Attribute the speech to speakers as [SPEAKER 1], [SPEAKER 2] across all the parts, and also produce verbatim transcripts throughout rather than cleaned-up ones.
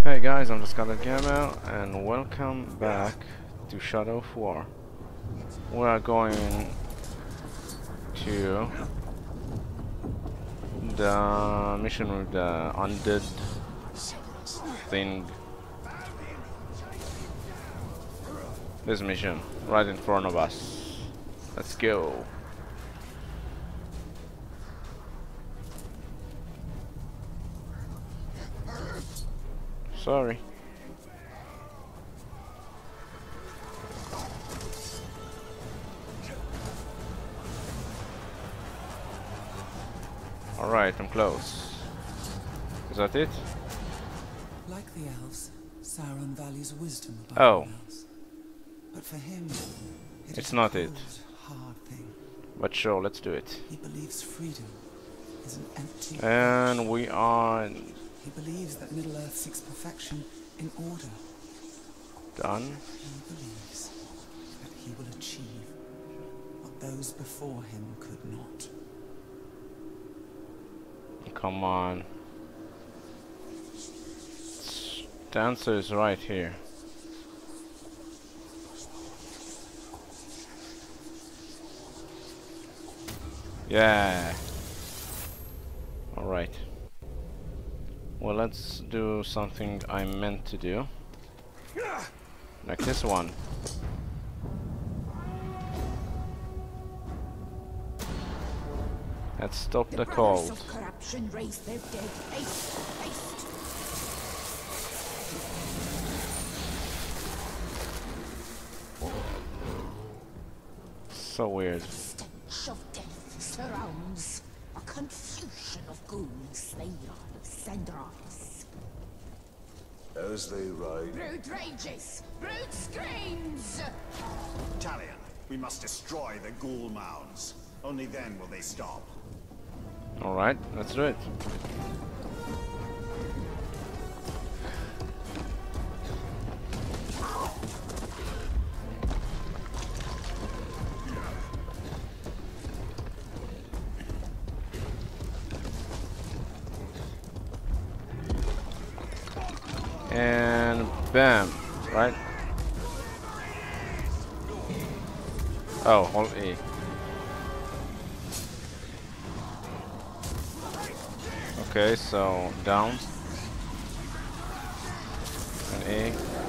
[SPEAKER 1] Hey guys, I'm TheScatteredGamer and welcome back to Shadow of War. We are going to the mission with the undead thing. This mission, right in front of us. Let's go. Sorry. Alright, I'm close. Is that it?
[SPEAKER 2] Like the elves, Sauron values wisdom above
[SPEAKER 1] Oh.
[SPEAKER 2] all else. But for him, it
[SPEAKER 1] It's
[SPEAKER 2] is a
[SPEAKER 1] not
[SPEAKER 2] cold,
[SPEAKER 1] it.
[SPEAKER 2] hard thing.
[SPEAKER 1] But sure, let's do it.
[SPEAKER 2] He believes freedom is an empty
[SPEAKER 1] And
[SPEAKER 2] wish.
[SPEAKER 1] we are
[SPEAKER 2] He believes that Middle-earth seeks perfection in order.
[SPEAKER 1] done.
[SPEAKER 2] He believes that he will achieve what those before him could not.
[SPEAKER 1] Come on. The answer is right here. Yeah. Alright. Well, let's do something I meant to do. Like this one. Let's stop the, the cold.
[SPEAKER 3] Of corruption raise their dead. Haste, haste.
[SPEAKER 1] So weird.
[SPEAKER 3] The stench of death surrounds. A confusion of ghouls, they rise and rise.
[SPEAKER 4] As they ride.
[SPEAKER 3] Brood rages, brood screams.
[SPEAKER 5] Talion, we must destroy the ghoul mounds. Only then will they stop.
[SPEAKER 1] Alright, let's do it. And bam, right? Oh, hold E. Okay, so down and A.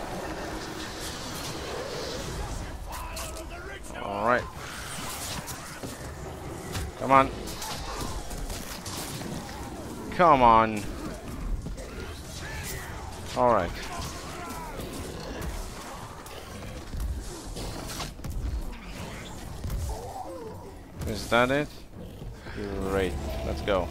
[SPEAKER 1] All right, come on, come on. All right. Is that it? Great. Let's go.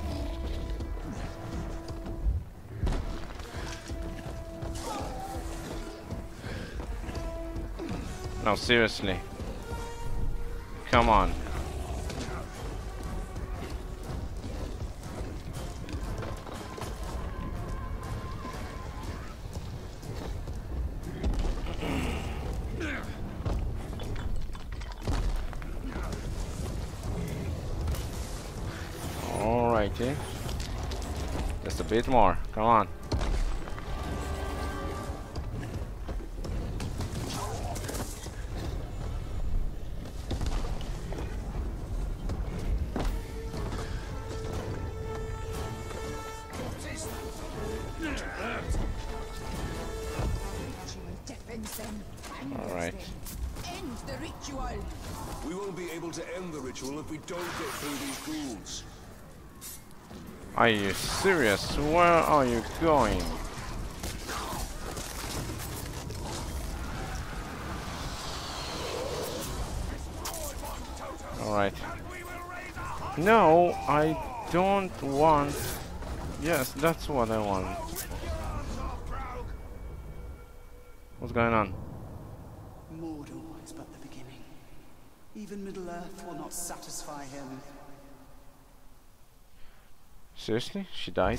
[SPEAKER 1] No, seriously. Come on. Alrighty. Just a bit more. Come on. Alright.
[SPEAKER 3] End the ritual.
[SPEAKER 4] We won't be able to end the ritual if we don't get through these ghouls.
[SPEAKER 1] Are you serious? Where are you going? Alright. No, I don't want... Yes, that's what I want. What's going on?
[SPEAKER 2] Mordor is but the beginning. Even Middle-earth will not satisfy him.
[SPEAKER 1] Seriously? She died?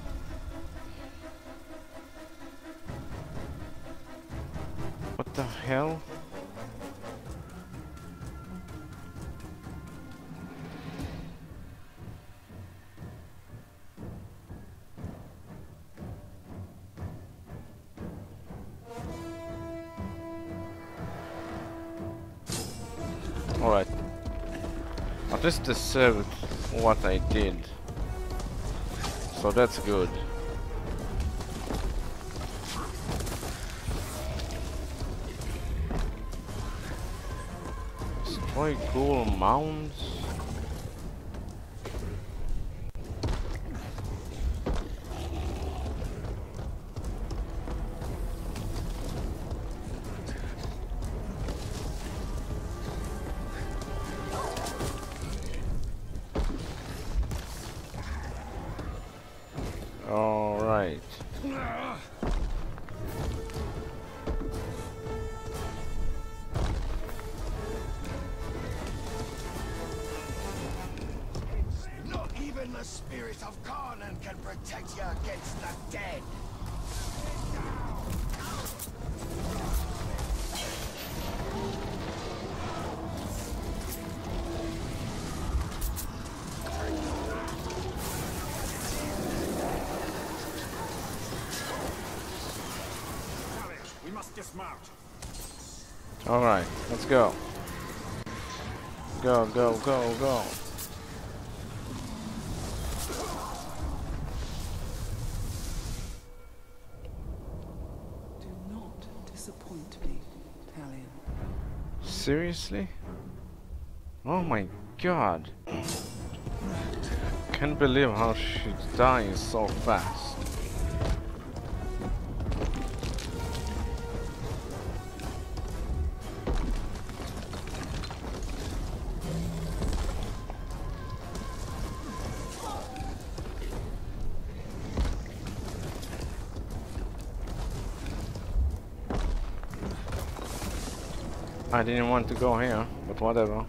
[SPEAKER 1] What the hell? Alright. At least they saved what I did. So that's good. Destroy cool mounds. All right.
[SPEAKER 4] Not even the spirit of Karnan can protect you against the dead.
[SPEAKER 5] We must dismount.
[SPEAKER 1] All right. Let's go. Go, go, go, go.
[SPEAKER 2] Do not disappoint me, Talion.
[SPEAKER 1] Seriously? Oh my god. Can't believe how she dies so fast. I didn't want to go here, but whatever.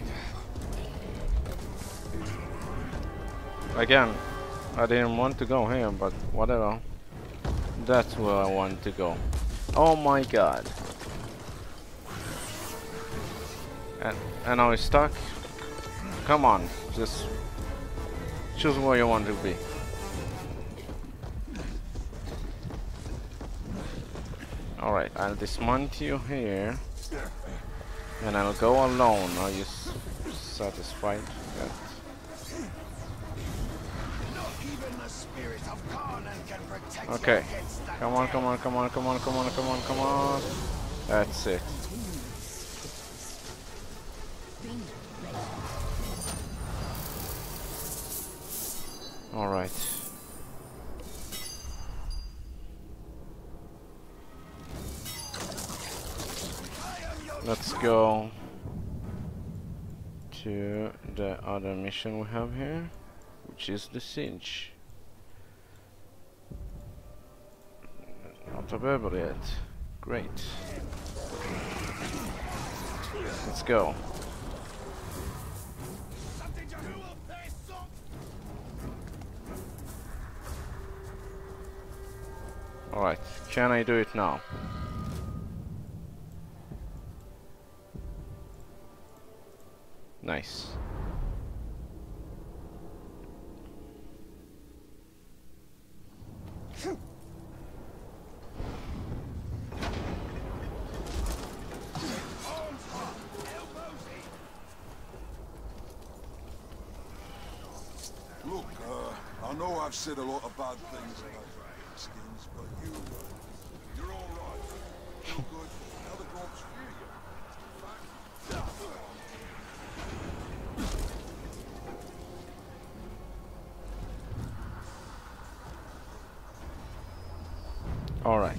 [SPEAKER 1] Again, I didn't want to go here, but whatever. That's where I want to go. Oh my god. And, and now it's stuck? Come on, just choose where you want to be. Alright, I'll dismount you here. And I'll go alone. Are you s satisfied? That okay. Come on, come on, come on, come on, come on, come on, come on. That's it. Alright. Let's go to the other mission we have here, which is the siege. Not available yet. Great. Let's go. Alright, can I do it now? Nice.
[SPEAKER 4] Look, uh, I know I've said a lot of bad things about skins, but you, uh, you're all right. You're good. Now the gods fear you.
[SPEAKER 1] All right.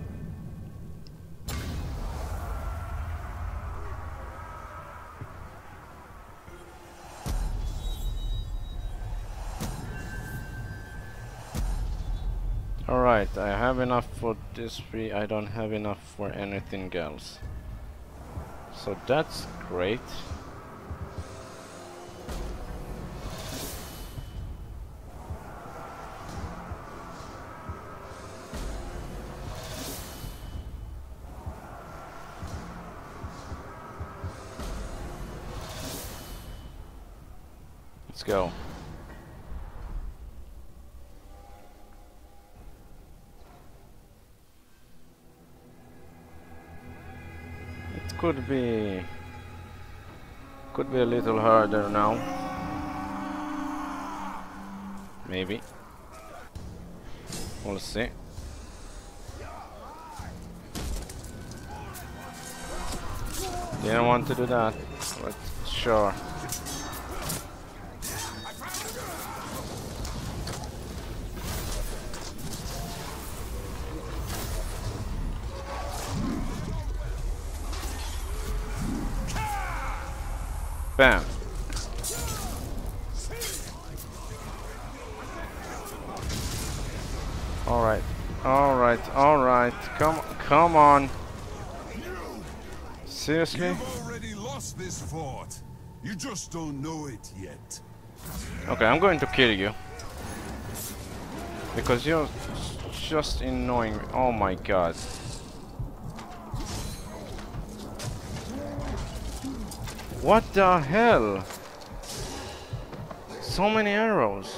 [SPEAKER 1] Alright, I have enough for this three, I don't have enough for anything else. So that's great. Let's go. Could be Could be a little harder now. Maybe. We'll see. Didn't want to do that, but sure. Bam. All right, all right, all right. Come, come on. Seriously?
[SPEAKER 4] You've already lost this fort. You just don't know it yet.
[SPEAKER 1] Okay, I'm going to kill you because you're just annoying me. Oh my god. What the hell? So many arrows.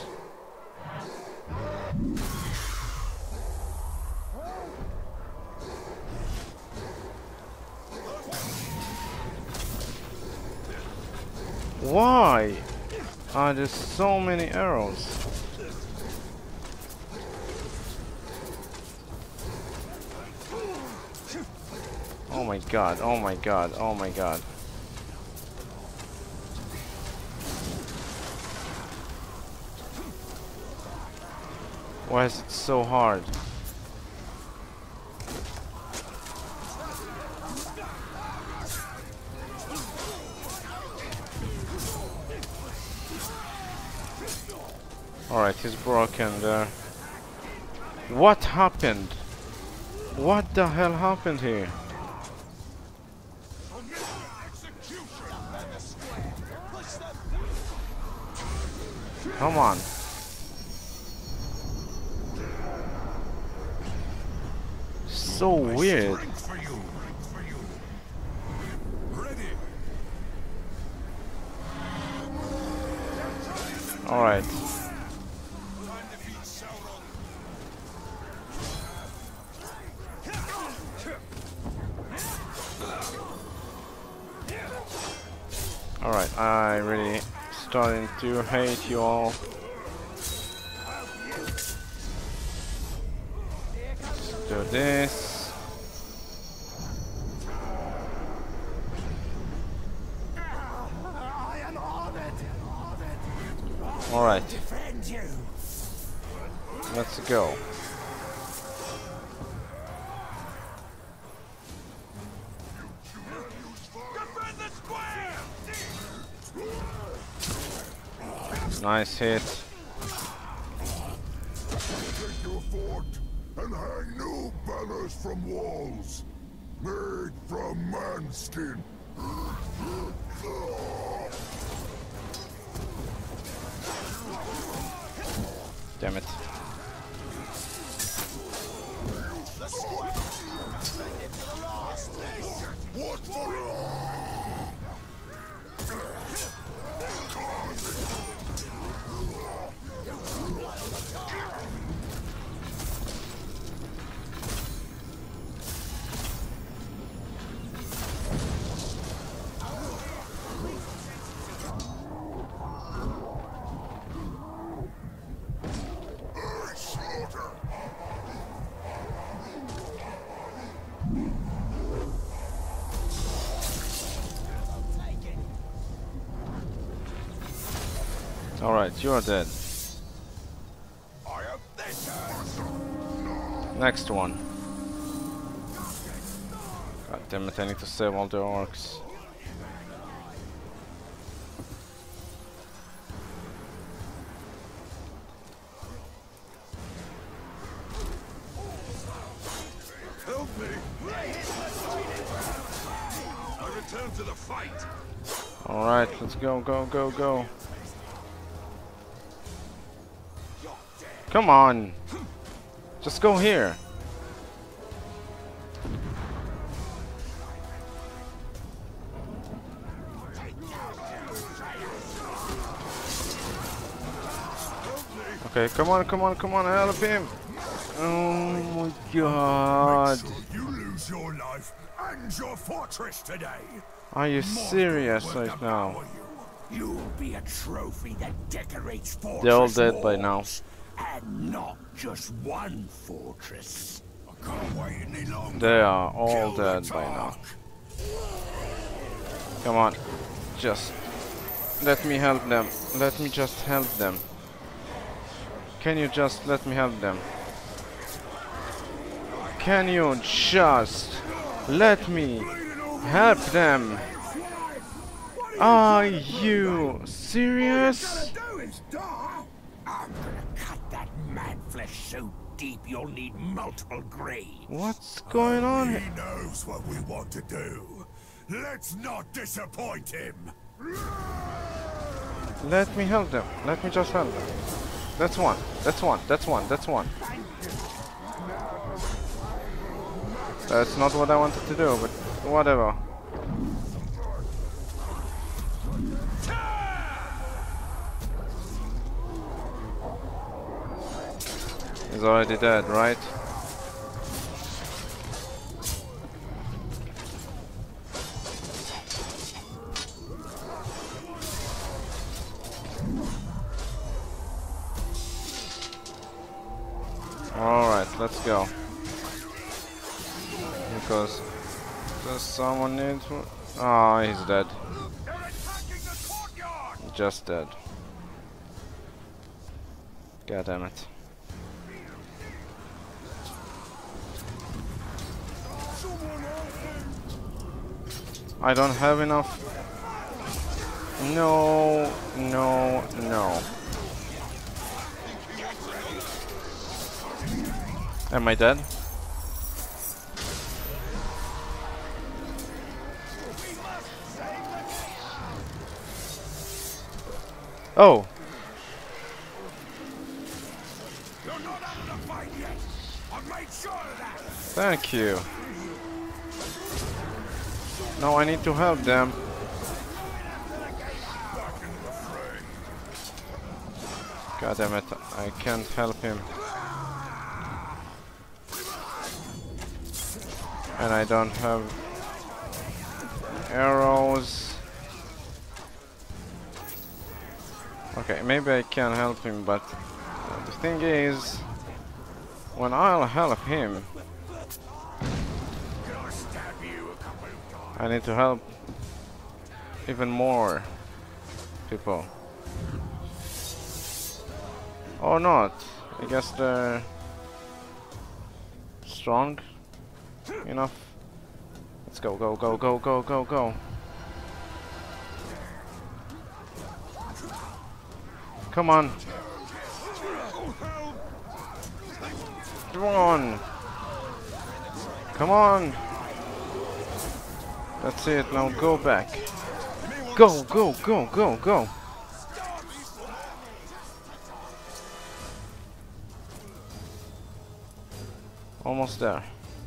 [SPEAKER 1] Why are there so many arrows? Oh my god, oh my god, oh my god. Why is it so hard? Alright, he's broken there. What happened? What the hell happened here? Come on. So weird. Alright. Alright, I really starting to hate you all. Let's do this. Alright. Let's go. Nice hit.
[SPEAKER 4] Take your fort and hang new banners from walls, made from man skin.
[SPEAKER 1] Damn it.
[SPEAKER 4] What for?
[SPEAKER 1] Alright, you're dead. Next one. God damn it, I need to save all the orcs.
[SPEAKER 4] Help me! I return to the fight.
[SPEAKER 1] Alright, let's go, go, go, go. Come on! Just go here. Okay, come on, come on, come on, help him! Oh my god!
[SPEAKER 4] Make sure you lose your life and your fortress today.
[SPEAKER 1] Are you serious right now?
[SPEAKER 6] You'll be a trophy that decorates fortress
[SPEAKER 1] They're all dead by now.
[SPEAKER 6] walls, and not just one fortress.
[SPEAKER 4] I can't wait any longer.
[SPEAKER 1] They are all
[SPEAKER 4] Kill the
[SPEAKER 1] dead by now.
[SPEAKER 4] talk.
[SPEAKER 1] Come on, just let me help them. Let me just help them. Can you just let me help them? Can you just let me help them? Are you serious?
[SPEAKER 6] I'm gonna cut that man flesh so deep you'll need multiple graves.
[SPEAKER 1] What's going on
[SPEAKER 4] He
[SPEAKER 1] here?
[SPEAKER 4] knows what we want to do. Let's not disappoint him.
[SPEAKER 1] Let me help them. Let me just help them. That's one. That's one. That's one. That's one. That's not what I wanted to do, but whatever. He's already dead, right? Alright, let's go. Because does someone need to... Oh, he's dead. Just dead. God damn it. I don't have enough. No, no, no. Am I dead? Oh.
[SPEAKER 6] You're not out of the fight yet. I've made sure of that.
[SPEAKER 1] Thank you. No, I need to help them. God damn it, I can't help him. And I don't have arrows. Okay, maybe I can help him, but the thing is, when I'll help him, I need to help even more people. Or not. I guess they're strong enough. Let's go, go, go, go, go, go, go. Come on. Come on. Come on. That's it, now go back. Go, go, go, go, go. Almost there.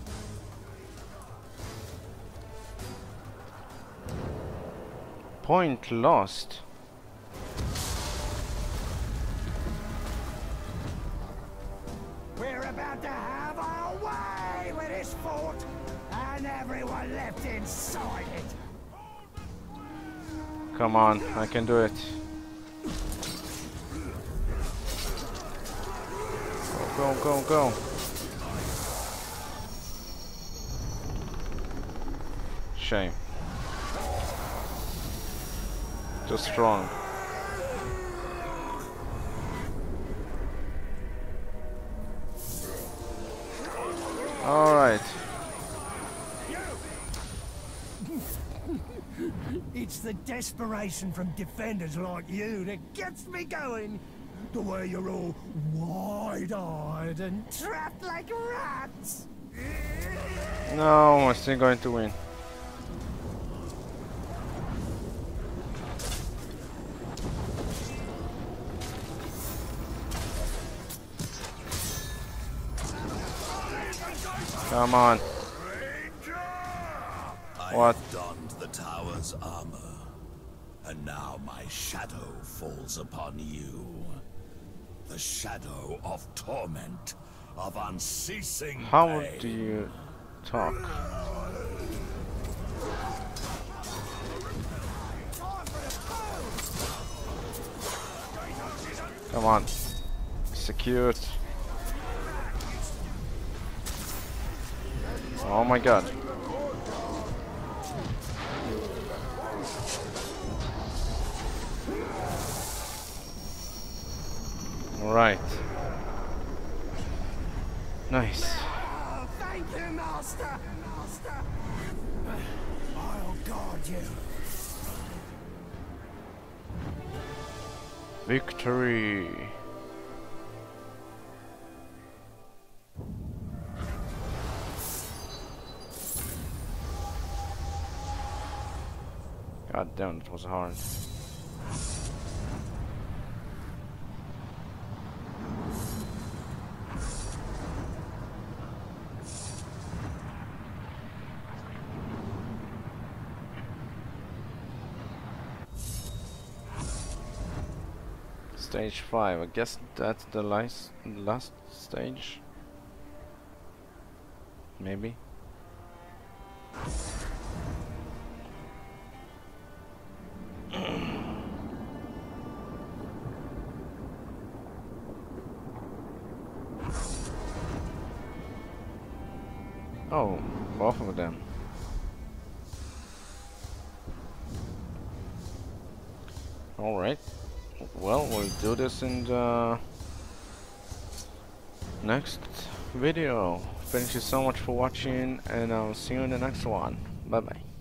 [SPEAKER 1] Point lost.
[SPEAKER 6] We're about to have our way with this fort, and everyone left inside it.
[SPEAKER 1] Come on, I can do it. Go, go, go, go. Shame. Too strong. All right.
[SPEAKER 6] It's the desperation from defenders like you that gets me going. The way you're all wide-eyed and trapped like rats.
[SPEAKER 1] No, I'm still going to win. Come on.
[SPEAKER 7] I
[SPEAKER 1] What?
[SPEAKER 7] have donned the tower's armor, and now my shadow falls upon you. The shadow of torment, of unceasing
[SPEAKER 1] How
[SPEAKER 7] pain.
[SPEAKER 1] do you talk? Come on. Execute. Oh my god. Alright. Nice.
[SPEAKER 6] Oh, thank you, Master! Master! I'll guard you.
[SPEAKER 1] Victory. God damn, it was hard. Stage five. I guess that's the last last stage. Maybe. Oh, both of them. Alright. Well, we'll do this in the next video. Thank you so much for watching, and I'll see you in the next one. Bye bye.